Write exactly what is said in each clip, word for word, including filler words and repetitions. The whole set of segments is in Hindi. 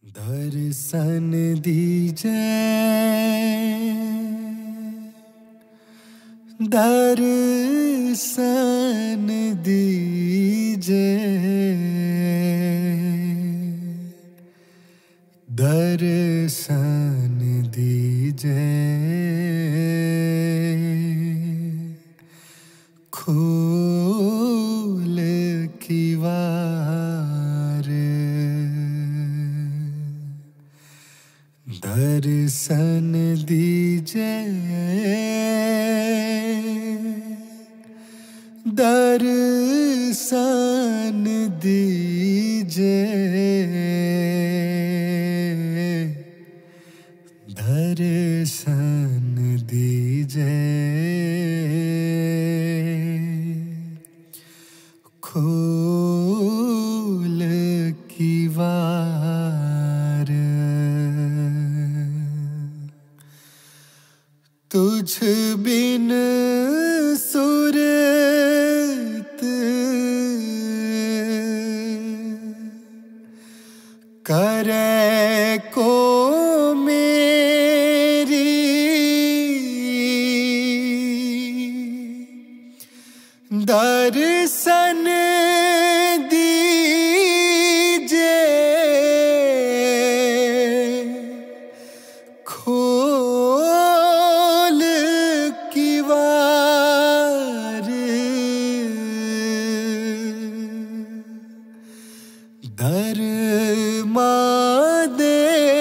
दर्शन दीजिए, दर्शन दीजिए, दर्शन दीजिए, खोल की वार, दर्शन दीजिए, दर्शन दीजिए, दर्शन दीजिए, खोल की वार, तुझ बिन सूरत करे को मेरी, दर्शन दीजिए, खोल की वार, दर दे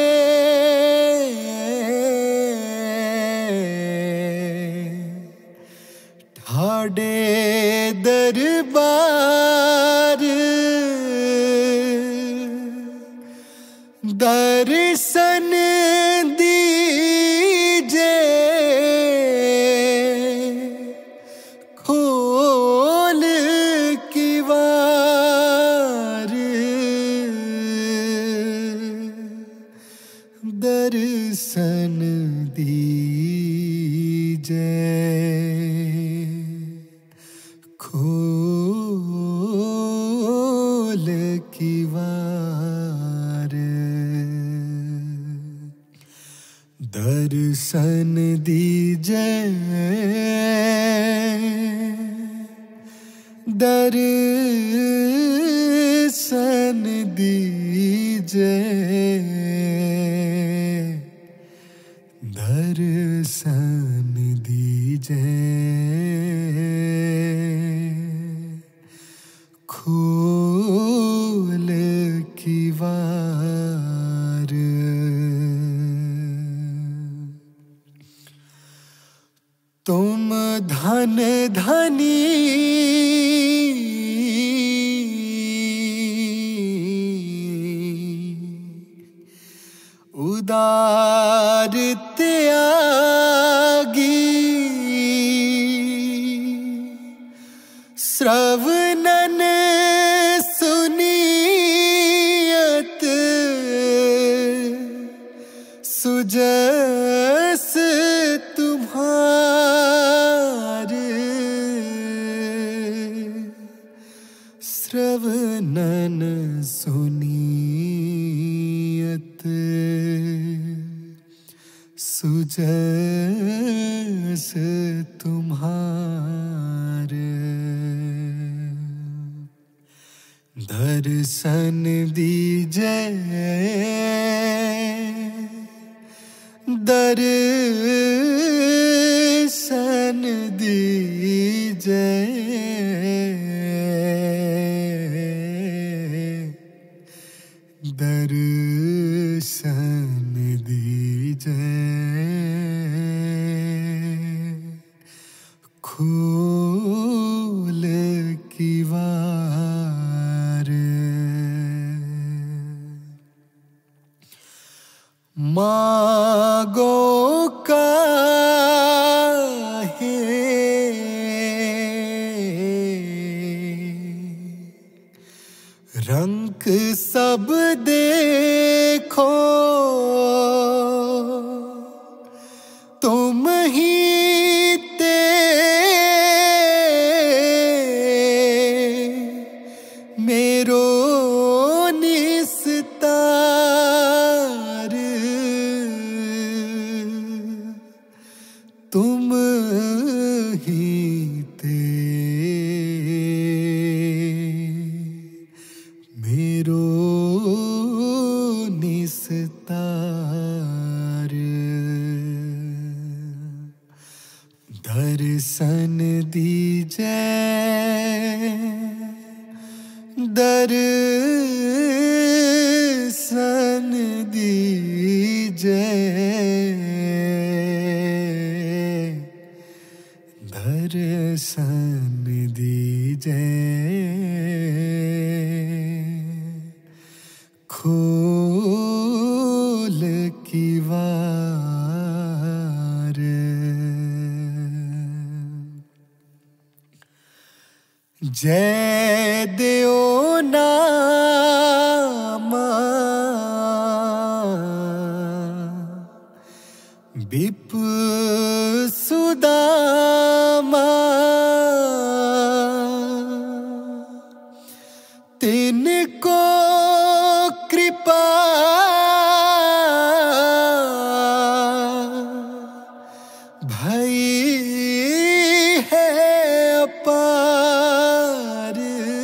ठाडे दरबार, दर्शन दीजिए, खोल की वार, दर्शन दीजिए, खोल की वार, दर्शन दीजिए, दर्शन दीजिए, दर्शन दीजिए, खोल की वार, तुम धन धनी उदार त्यागी, श्रवणन सुनियत सुजस तुम्हारे, श्रवणन सुनियत सुजस तुम्हारे, दर्शन दीजिए, दर्शन दीजिए, दर्शन दीजिए, खोल की वार, मांगो काहे रंग सब देखो, तुम ही ते मेरो निस्तार, दर्शन दीजे दर्शन दीजे दर्शन दीजे खोल की वार जय देओ नामा बिप सुदामा तिनको कृपा भई है अपार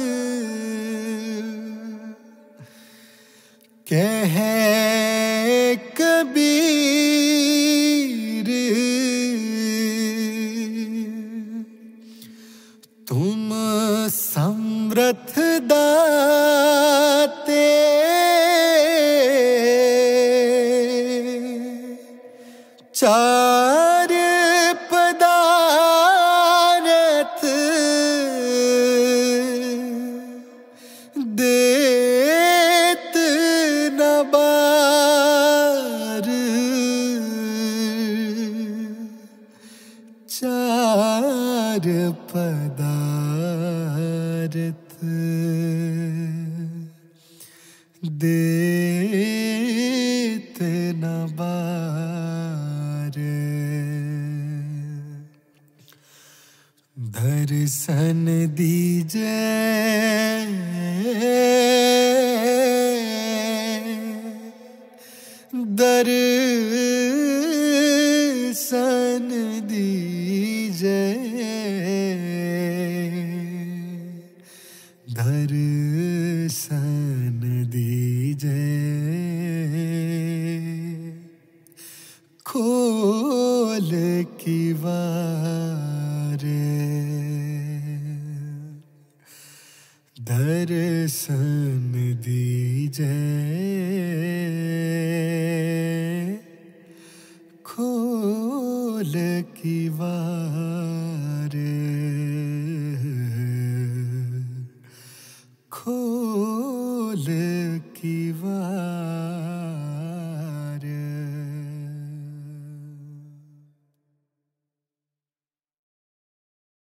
कह कबीर तुम समृद्ध दाते चार पदार्थ देत न बार चार पदार्थ देत न बार दर्शन दीजे दर्शन दीजे दर्शन दीजे खोल की वार दर्शन दीजे खोल की वार खोल की वार।